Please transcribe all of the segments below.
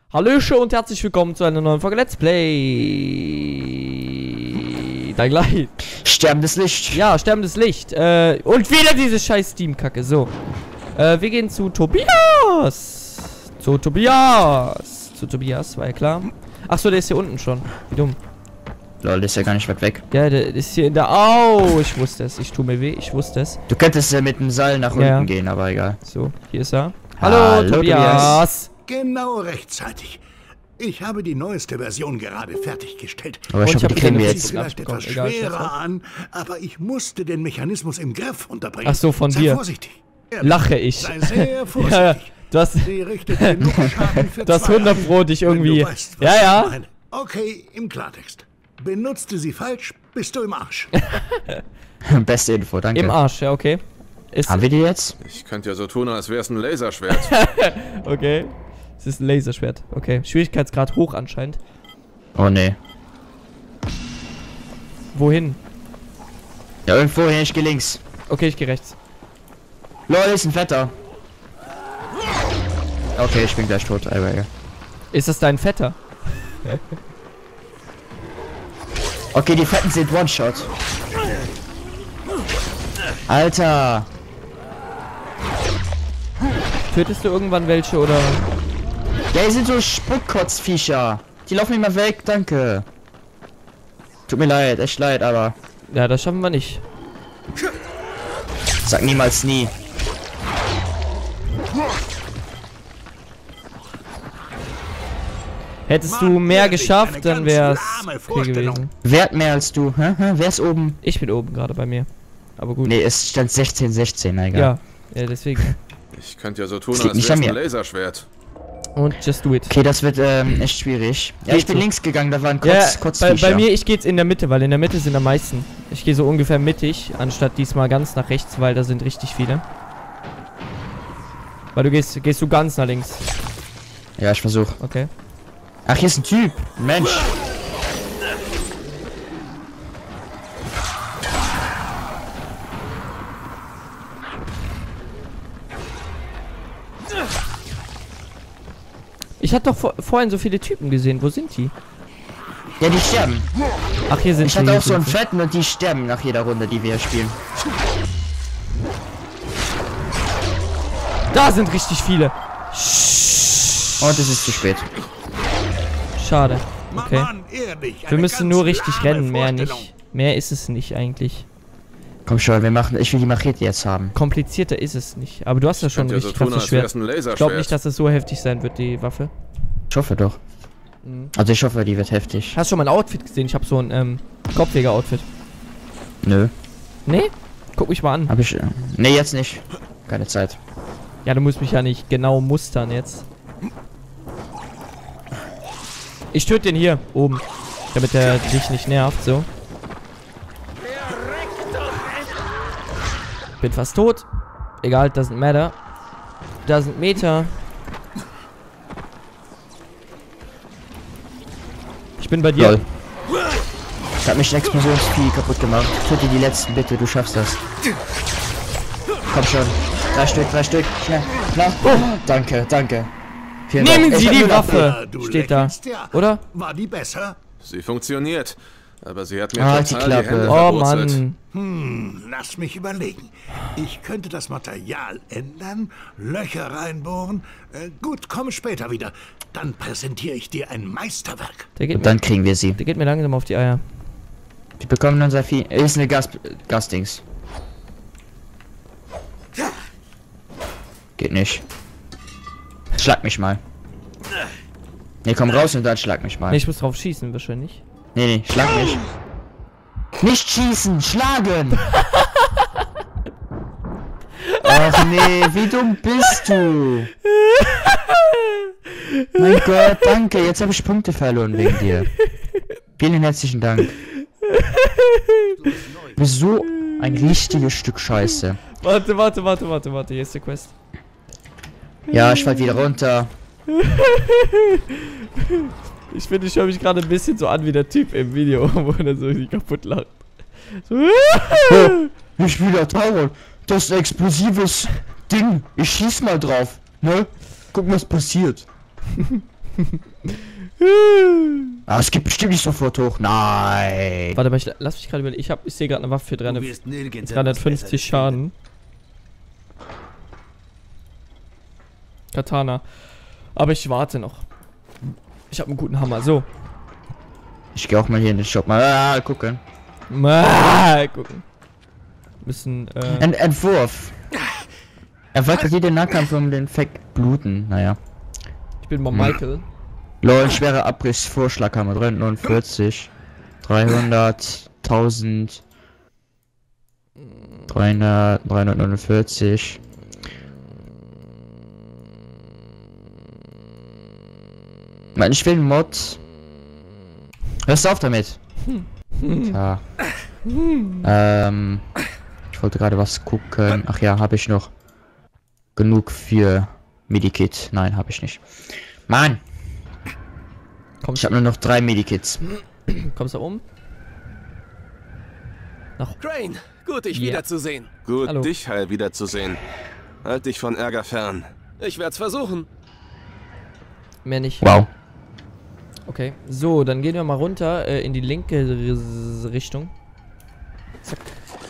Hallöchen und herzlich willkommen zu einer neuen Folge Let's Play. Dein Light. Sterbendes Licht. Ja, sterbendes Licht. Und wieder diese scheiß Steam-Kacke. So. Wir gehen zu Tobias. Zu Tobias, war ja klar. Achso, der ist hier unten schon. Wie dumm. Lol, der ist ja gar nicht weit weg. Ja, der ist hier in der... Au, ich wusste es. Ich tue mir weh, ich wusste es. Du könntest ja mit dem Seil nach unten gehen, aber egal. So, hier ist er. Hallo Tobias. Genau rechtzeitig. Ich habe die neueste Version gerade fertiggestellt. Aber ich hoffe, die kriegen wir Sieht jetzt. vielleicht etwas schwerer an, aber ich musste den Mechanismus im Griff unterbringen. Ach so, von Sei dir. vorsichtig. Lache ich. Sei sehr vorsichtig. Ja, du hast... Sie richtet genug Schaden für Das 2 an, 100 Pro dich irgendwie... wenn du weißt, was Ja. ich meine. Okay, im Klartext. Benutzte sie falsch, bist du im Arsch. Beste Info, danke. Im Arsch, ja, okay. Haben wir die jetzt? Ich könnte ja so tun, als wäre es ein Laserschwert. Okay. Es ist ein Laserschwert. Okay. Schwierigkeitsgrad hoch anscheinend. Oh ne. Wohin? Ja, irgendwo hin, ich geh links. Okay, ich gehe rechts. Lol, ist ein Vetter. Okay, ich bin gleich tot, aber ja. Ist das dein Vetter? Okay, die Fetten sind One-Shot. Alter. Tötest du irgendwann welche oder... Ja, die sind so Spuckkotzviecher. Die laufen immer weg, danke. Tut mir leid, echt leid, aber... Ja, das schaffen wir nicht. Sag niemals nie. Hättest du mehr geschafft, dann wär's okay gewesen. Wer hat mehr als du? Wer ist oben? Ich bin oben gerade bei mir. Aber gut. Nee, es stand 16, na egal. Ja, deswegen. Ich könnte ja so tun, Das liegt als nicht wäre an es ein mir. Laserschwert. Und just do it. Okay, das wird echt schwierig. Ja, Geht ich bin so. links gegangen, da waren Ja, Kotzviecher. bei mir, ich gehe jetzt in der Mitte, weil in der Mitte sind am meisten. Ich gehe so ungefähr mittig, anstatt diesmal ganz nach rechts, weil da sind richtig viele. Weil du gehst du ganz nach links. Ja, ich versuch. Okay. Ach, hier ist ein Typ. Ein Mensch. Ich hatte doch vorhin so viele Typen gesehen. Wo sind die? Ja, die sterben. Ach, hier sind Ich sie. hatte hier auch so einen sind sie. Fetten und die sterben nach jeder Runde, die wir spielen. Da sind richtig viele. Und es ist zu spät. Schade. Okay. Mann, ehrlich, Wir eine müssen ganz nur richtig lahme rennen, mehr Vorstellung. nicht. Mehr ist es nicht eigentlich. Komm schon, ich will die Machete jetzt haben. Komplizierter ist es nicht. Aber du hast ja schon ein Könnte ja so richtig tun, krasses als wäre Schwert. es ein Ich Laserschwert. glaube nicht, dass es so heftig sein wird, die Waffe. Ich hoffe doch. Also ich hoffe, die wird heftig. Hast du schon mein Outfit gesehen? Ich habe so ein Kopfjäger-Outfit. Nö. Nee? Guck mich mal an. Hab ich... Nee, jetzt nicht. Keine Zeit. Ja, du musst mich ja nicht genau mustern jetzt. Ich töte den hier oben. Damit er dich nicht nervt, so. Bin fast tot. Egal, doesn't matter. Doesn't meter. Ich bin bei dir. Lol. Ich hab mich ein Explosionsvieh kaputt gemacht. Töte die letzten, bitte, du schaffst das. Komm schon. 3 Stück, schnell. Na? Danke. Vielen Nehmen Dank. Sie Ich hab die nur Waffe! Du Steht da. lächelst, ja. Oder? War die besser? Sie funktioniert. Aber sie hat mir Halt die total die Klappe. Hände Oh verwurzelt. Mann. Lass mich überlegen. Ich könnte das Material ändern, Löcher reinbohren. Gut, komm später wieder. Dann präsentiere ich dir ein Meisterwerk. Der geht, Und dann kriegen wir sie. der geht mir langsam auf die Eier. Wir bekommen unser Vieh. Ist eine Gasdings. Geht nicht. Schlag mich mal. Nee, komm raus und dann schlag mich mal. Nee, ich muss drauf schießen wahrscheinlich. Nee, schlag mich. Nicht schießen, schlagen! Ach nee, wie dumm bist du? Mein Gott, danke, jetzt habe ich Punkte verloren wegen dir. Vielen herzlichen Dank. Du bist so ein richtiges Stück Scheiße. Warte. Hier ist die Quest. Ja, ich fall wieder runter. Ich finde, ich höre mich gerade ein bisschen so an wie der Typ im Video, wo er so sich kaputt lacht. So. Oh, ich will der Tauron. Das ist ein explosives Ding. Ich schieß mal drauf. Ne? Guck, was passiert. Ah, es gibt bestimmt nicht sofort hoch. Nein. Warte mal, lass mich gerade überlegen. Ich sehe gerade eine Waffe für 350 Schaden. Katana. Aber ich warte noch. Ich habe einen guten Hammer. So. Ich gehe auch mal hier in den Shop mal gucken. Mal gucken. Müssen, Entwurf. Erweitert jeden Nahkampf um den Effekt bluten. Naja. Ich bin mal Michael. Lol, schwerer Abriss, Vorschlaghammer, 349. 300, 1000. 300, 349. Mann, ich will einen Mod. Hörst du auf damit? Ja. Ich wollte gerade was gucken. Ach ja, habe ich noch genug für Medikit? Nein, habe ich nicht. Mann! Ich habe nur noch 3 Medikits. Kommst du oben? Crane, gut dich wiederzusehen. Gut, Hallo. dich heil wiederzusehen. Halt dich von Ärger fern. Ich werd's versuchen. Mehr nicht. Wow. Okay. So, dann gehen wir mal runter in die linke Richtung. Zack.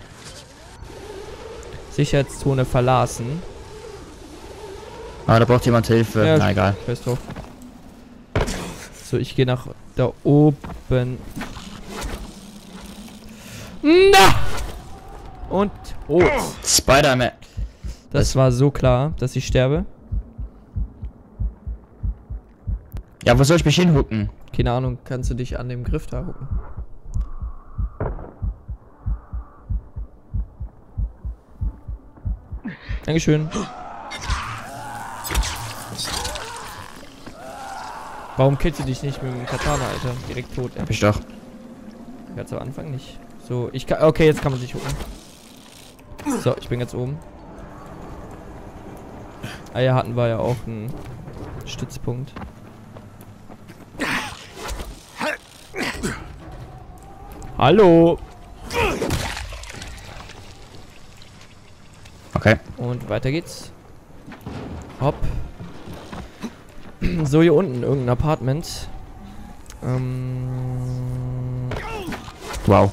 Sicherheitszone verlassen. Ah, da braucht jemand Hilfe. Ja, Na egal. Scheiß drauf. So, ich gehe nach da oben. Na! Und rot. Spider-Man. Das war so klar, dass ich sterbe. Ja, wo soll ich mich hinhucken? Keine Ahnung, kannst du dich an dem Griff da hucken? Dankeschön. Warum killst du dich nicht mit dem Katana, Alter? Direkt tot, ey. Hab ich doch. Ganz am Anfang nicht. So, ich kann. Okay, jetzt kann man sich hucken. So, ich bin jetzt oben. Ah ja, hatten wir ja auch einen Stützpunkt. Hallo! Okay. Und weiter geht's. Hopp. So, hier unten irgendein Apartment. Wow.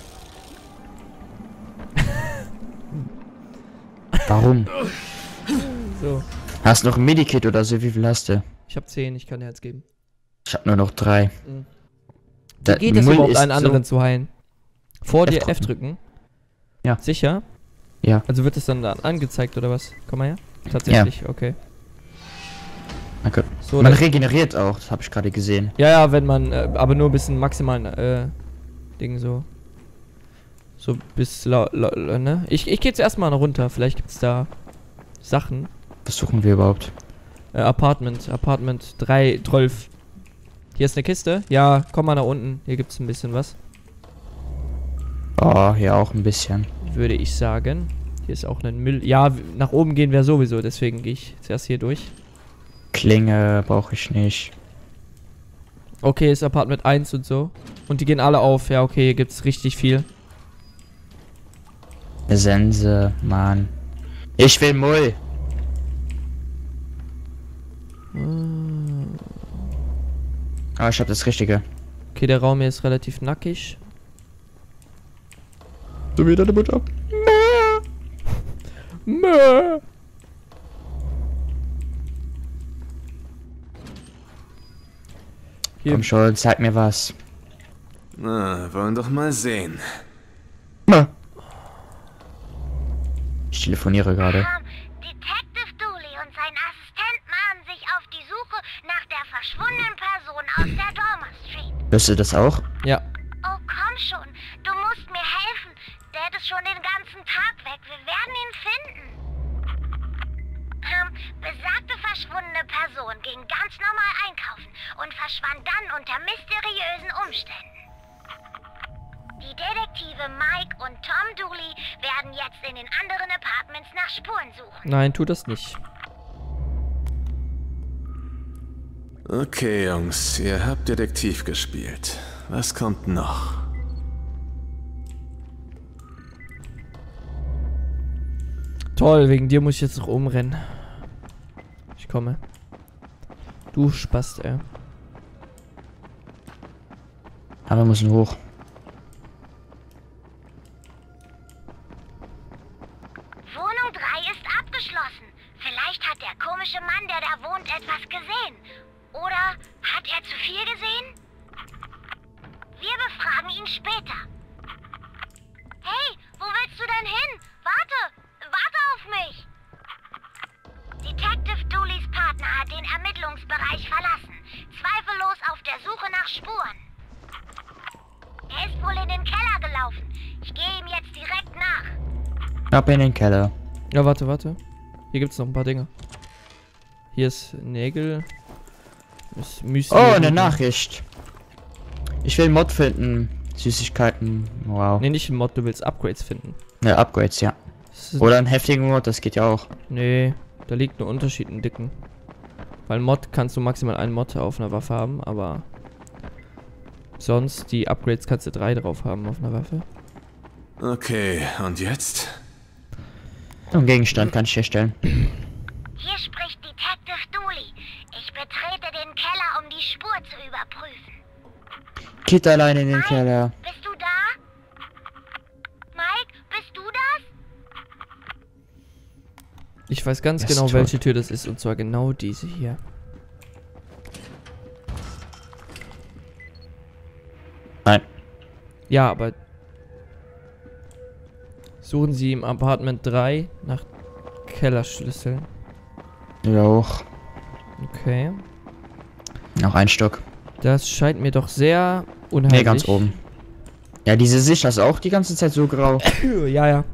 Warum? So. Hast du noch ein Medikit oder so? Wie viel hast du? Ich habe 10, ich kann dir jetzt geben. Ich hab nur noch 3. Mhm. Der Wie geht es Müll überhaupt, ist einen anderen so zu heilen? Vor dir F F drücken. Ja. Sicher? Ja. Also wird es dann angezeigt oder was? Komm mal her. Tatsächlich, okay. Danke. So, Man das, regeneriert auch, das habe ich gerade gesehen. ja, wenn man, aber nur bis ein maximalen, Ding so. So bis, ne? Ich gehe jetzt erstmal noch runter, vielleicht gibt's da Sachen. Was suchen wir überhaupt? Apartment 3, 12. Hier ist eine Kiste. Ja, komm mal nach unten. Hier gibt's ein bisschen was. Oh, hier auch ein bisschen. Würde ich sagen. Hier ist auch ein Müll. Ja, nach oben gehen wir sowieso, deswegen gehe ich zuerst hier durch. Klinge brauche ich nicht. Okay, ist Apartment 1 und so. Und die gehen alle auf. Ja, okay, hier gibt's richtig viel. Eine Sense, Mann. Ich will Mull. Aber ich habe das Richtige. Okay, der Raum hier ist relativ nackig. So wie deine Mutter. Mö. Hier. Komm schon, zeig mir was. Na, wollen doch mal sehen. Ich telefoniere gerade. Detective Dooley und sein Assistent machen sich auf die Suche nach der verschwundenen Person aus der Dormer Street. Hörst du das auch? Ja. Oh, komm schon. Du musst mir helfen. Dad ist schon den ganzen Tag weg. Wir werden ihn finden. Besagte verschwundene Person ging ganz normal einkaufen und verschwand dann unter mysteriösen Umständen. Die Detektive Mike und Tom Dooley werden jetzt in den anderen Apartments nach Spuren suchen. Nein, tu das nicht. Okay, Jungs, ihr habt Detektiv gespielt. Was kommt noch? Toll, wegen dir muss ich jetzt noch umrennen. Ich komme. Du Spast, ey. Aber wir müssen hoch. Wohnung 3 ist abgeschlossen. Vielleicht hat der komische Mann, der da wohnt, etwas gesehen. Oder hat er zu viel gesehen? Wir befragen ihn später. Hey, wo willst du denn hin? Warte auf mich! Detective Dooleys Partner hat den Ermittlungsbereich verlassen. Zweifellos auf der Suche nach Spuren. Er ist wohl in den Keller gelaufen. Ich gehe ihm jetzt direkt nach. Ab in den Keller. Ja, warte. Hier gibt es noch ein paar Dinge. Hier ist Nägel. Ist Müsli. Oh, eine Nachricht. Ich will Mod finden. Süßigkeiten. Wow. Nee, nicht ein Mod, du willst Upgrades finden. Ja, Upgrades, ja. Oder einen heftigen Mod, das geht ja auch. Nee, da liegt ein Unterschied in Dicken. Weil Mod kannst du maximal einen Mod auf einer Waffe haben, aber sonst die Upgrades kannst du 3 drauf haben auf einer Waffe. Okay, und jetzt? Einen Gegenstand kann ich herstellen. Hier spricht Detective Dooley. Ich betrete den Keller, um die Spur zu überprüfen. Geht allein in den Keller. Bist du da? Mike, bist du das? Ich weiß ganz Er ist genau, tot. welche Tür das ist, und zwar genau diese hier. Nein. Ja, aber suchen Sie im Apartment 3 nach Kellerschlüsseln. Ja, hoch. Okay. Noch ein Stock. Das scheint mir doch sehr unheimlich. Nee, ganz oben. Ja, diese Sicht ist auch die ganze Zeit so grau. Ja.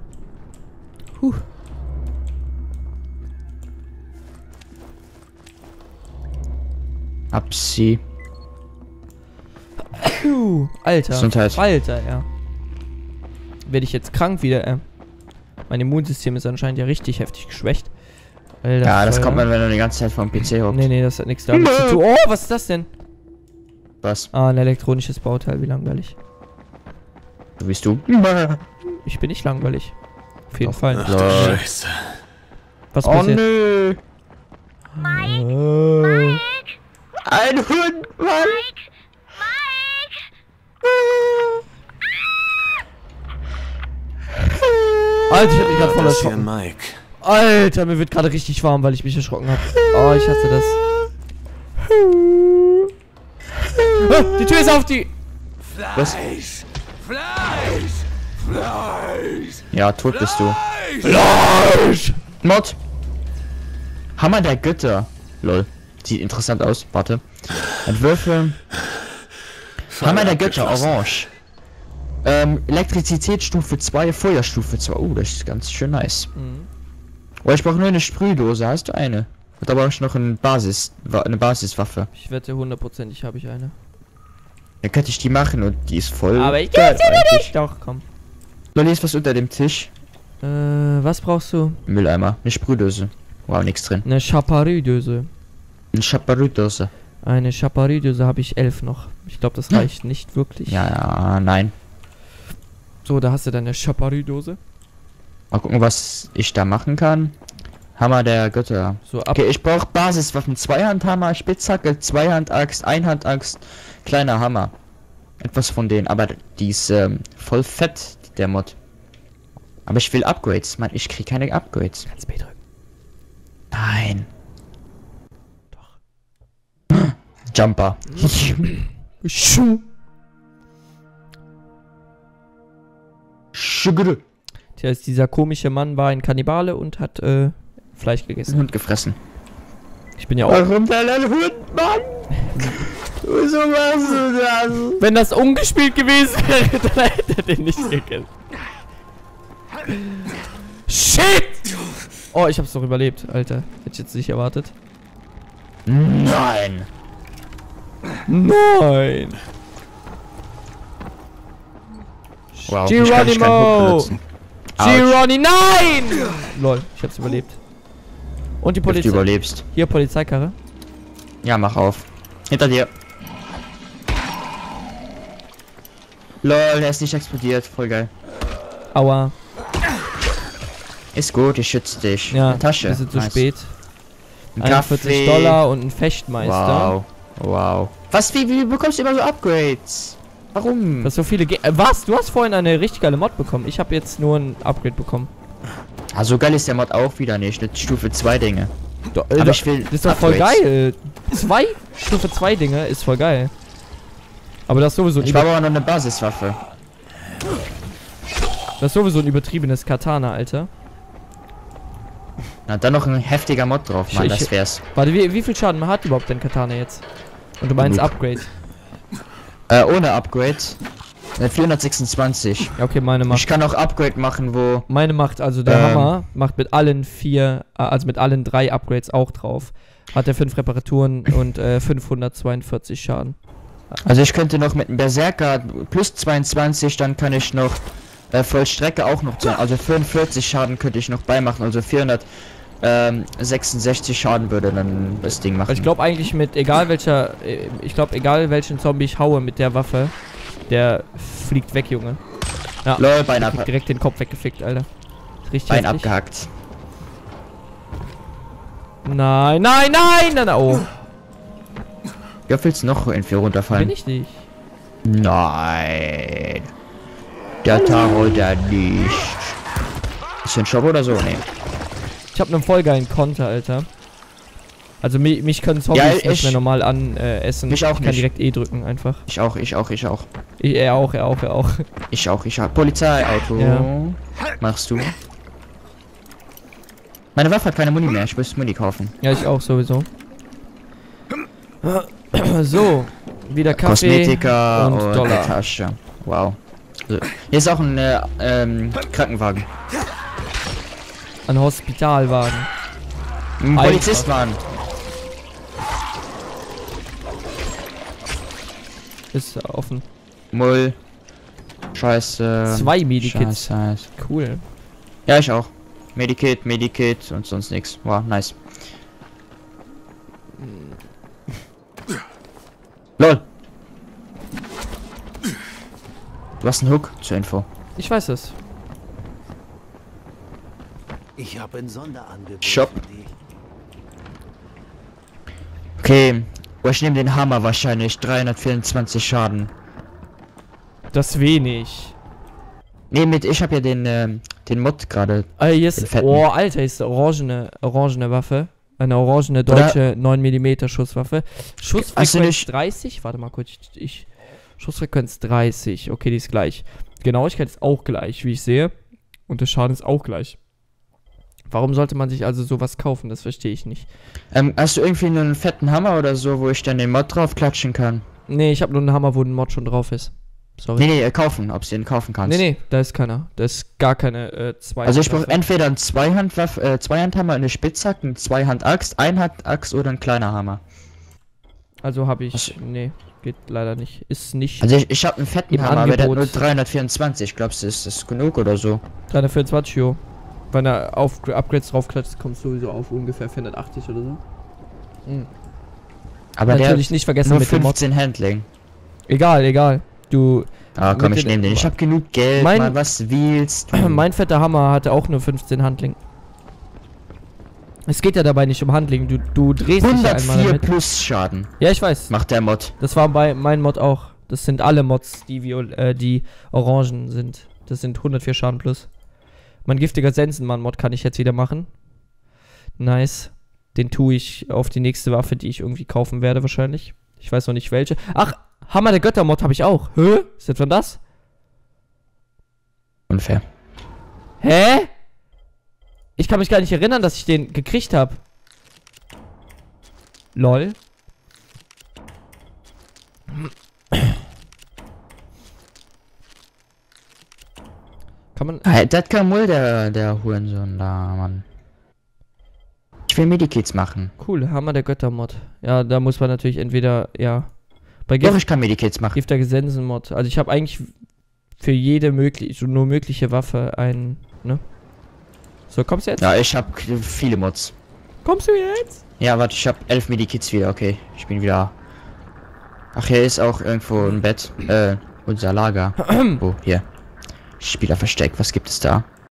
Absi. Alter. Gesundheit. Alter, ja. Werde ich jetzt krank wieder, Mein Immunsystem ist anscheinend ja richtig heftig geschwächt. Alter, Ja, das kommt man, wenn du die ganze Zeit vom PC hockt. Nee, das hat nichts damit zu tun. Oh, was ist das denn? Was? Ah, ein elektronisches Bauteil, wie langweilig. So bist du. Ich bin nicht langweilig. Auf jeden Fall. Ach du Scheiße. Was Oh passiert? nö. Mike, Ein Hund, Mann. Mike! Alter, ich hab mich gerade voll Das hier erschrocken. Mike. Alter, mir wird gerade richtig warm, weil ich mich erschrocken habe. Oh, ich hasse das. Ah, die Tür ist auf, die... Was? Fleisch! Ja, tot bist du. Fleisch! Mod. Hammer der Götter. Lol. Sieht interessant aus. Warte. Entwürfe. Hammer der Götter, orange. Elektrizitätsstufe 2, Feuerstufe 2. Oh, das ist ganz schön nice. Oh, ich brauche nur eine Sprühdose. Hast du eine? Und da brauche ich noch eine Basiswaffe. Ich wette 100%, habe ich eine. Dann könnte ich die machen und die ist voll. Aber ich geil kann sie eigentlich. nicht. Doch, komm. Lol, hier ist was unter dem Tisch. Was brauchst du? Mülleimer. Eine Sprühdose. Wow, nichts drin. Eine Chaparrü-Döse. Eine Chaparrü-Dose. Eine Chaparrü-Döse habe ich 11 noch. Ich glaube, das reicht nicht wirklich. Ja, nein. So, da hast du deine Chaparrü-Dose. Mal gucken, was ich da machen kann. Hammer der Götter. So, ab. Okay, ich brauche Basiswaffen. Zweihandhammer, Spitzhacke, Zweihandaxt, Einhandaxt, kleiner Hammer. Etwas von denen, aber die ist voll fett, der Mod. Aber ich will Upgrades. Mann, ich krieg keine Upgrades. Kannst B drücken. Nein. Doch. Jumper. Sugar. Tja, dieser komische Mann war ein Kannibale und hat Fleisch gegessen. Hund gefressen. Ich bin ja auch. Warum denn ein Hund, Mann? Wieso machst du das? Wenn das ungespielt gewesen wäre, dann hätte er den nicht gegessen. Shit! Oh, ich hab's doch überlebt, Alter. Hätte ich jetzt nicht erwartet. Nein. Nein! Wow, ich kann nicht keinen Hund Geronimo! benutzen. Gironi, nein! Lol, ich hab's überlebt. Und die Dass du Polizei. überlebst. Hier, Polizeikarre. Ja, mach auf. Hinter dir. Lol, er ist nicht explodiert. Voll geil. Aua. Ist gut, ich schütze dich. Ja, Eine Tasche. wir sind zu Nice. spät. Ein 41 Kaffee. $ und ein Fechtmeister. Wow. Wow. Was, wie bekommst du immer so Upgrades? Warum? Das so viele was? Du hast vorhin eine richtig geile Mod bekommen. Ich habe jetzt nur ein Upgrade bekommen. Also geil ist der Mod auch wieder nicht. Eine Stufe 2 Dinge. Aber ich will das ist doch voll Upgrades. geil. Stufe 2 Dinge ist voll geil. Aber das ist sowieso Ich habe aber noch eine Basiswaffe. das ist sowieso ein übertriebenes Katana, Alter. Na, dann noch ein heftiger Mod drauf, Mann, das wär's. Warte, wie viel Schaden hat überhaupt dein Katana jetzt? Und du meinst Upgrade? Ohne Upgrade. 426. Ja, okay, meine macht. Ich kann auch Upgrade machen, wo... Meine macht, also der Hammer macht mit allen 3 Upgrades auch drauf. Hat er 5 Reparaturen und 542 Schaden. Also ich könnte noch mit einem Berserker plus 22, dann kann ich noch Vollstrecke auch noch, also 45 Schaden könnte ich noch beimachen, also 466 Schaden würde dann das Ding machen. Also ich glaube eigentlich mit, egal welchen Zombie ich haue mit der Waffe, der fliegt weg, Junge. Ja, Lol, Bein ab. direkt den Kopf weggefickt, Alter. Richtig Bein heftig. abgehackt. Nein, oh. Ja, willst du noch irgendwie runterfallen? Bin ich nicht. Nein. Der Taro da nicht. Ist hier ein Shop oder so? Nee. Ich habe einen voll geilen Konter, Alter. Also mich können Zombies Ja, nicht mehr normal essen. Mich auch ich kann nicht. direkt E drücken einfach. Ich auch. Er auch. Ich auch. Polizeiauto. Ja. Machst du? Meine Waffe hat keine Muni mehr. Ich muss Muni kaufen. Ja, ich auch sowieso. So, wieder Kaffee Kosmetika und und Dollar. eine Tasche. Wow. So. Hier ist auch ein Krankenwagen. Ein Hospitalwagen. Ein Einfach. Polizistwagen. Ist offen. Mull. Scheiße. 2 Medikits. Scheiße. Cool. Ja, ich auch. Medikit und sonst nichts. Wow, nice. LOL. Du hast einen Hook zur Info. Ich weiß es. Ich habe ein Sonderangebot. Shop. für dich. Okay. Oh, ich nehme den Hammer wahrscheinlich. 324 Schaden. Das ist wenig. Nee, ich habe ja den Mod gerade. Hier Den ist, fetten. oh, Alter, ist orangene Waffe. Eine orangene deutsche 9 mm Schusswaffe. Schussfrequenz 30. Warte mal kurz. Schussfrequenz 30. Okay, die ist gleich. Genauigkeit ist auch gleich, wie ich sehe. Und der Schaden ist auch gleich. Warum sollte man sich also sowas kaufen? Das verstehe ich nicht. Hast du irgendwie einen fetten Hammer oder so, wo ich dann den Mod drauf klatschen kann? Nee, ich habe nur einen Hammer, wo ein Mod schon drauf ist. Sorry. Nee, kaufen, ob du den kaufen kannst. Nee, da ist keiner. Da ist gar keine Zwei. Also ich brauche entweder einen Zweihandhammer, eine Spitzhacke, eine Zweihand-Axt, Einhand-Axt oder ein kleiner Hammer. Also habe ich. Nee, geht leider nicht. Ist nicht. Also ich habe einen fetten Im Hammer, aber der hat nur Angebot. 324. Glaubst du, ist das genug oder so? 324, jo. Wenn er auf Upgrades draufklatscht, kommst du sowieso auf ungefähr 480 oder so. Aber Natürlich der nicht vergessen nur mit dem Mod. 15 Handling. Egal. Du. Ah, komm, mit ich nehme den. Ich habe genug Geld, Mein- Mann, was willst du? Mein fetter Hammer hatte auch nur 15 Handling. Es geht ja dabei nicht um Handling. Du drehst dich ja einmal 104 damit. plus Schaden Ja, ich weiß. macht der Mod. Das war bei meinem Mod auch. Das sind alle Mods, die Orangen sind. Das sind 104 Schaden plus. Mein giftiger Sensenmann-Mod kann ich jetzt wieder machen. Nice. Den tue ich auf die nächste Waffe, die ich irgendwie kaufen werde wahrscheinlich. Ich weiß noch nicht welche. Ach, Hammer der Götter-Mod habe ich auch. Hä? Ist etwa das? Unfair. Hä? Ich kann mich gar nicht erinnern, dass ich den gekriegt habe. Lol. Kann man... Hey, das kann wohl der Hurensohn da, Mann. Ich will Medikits machen. Cool, Hammer der Götter-Mod. Ja, da muss man natürlich entweder, ja... Bei Doch, ich kann Medikits machen. Gift der Gesensen-Mod. Also ich habe eigentlich für jede mögliche Waffe einen, ne? So, kommst du jetzt? Ja, ich habe viele Mods. Kommst du jetzt? Ja, warte, ich habe 11 Medikits wieder. Okay, ich bin wieder... Ach, hier ist auch irgendwo ein Bett. Unser Lager. Oh, hier. Spieler versteckt. Was gibt es da?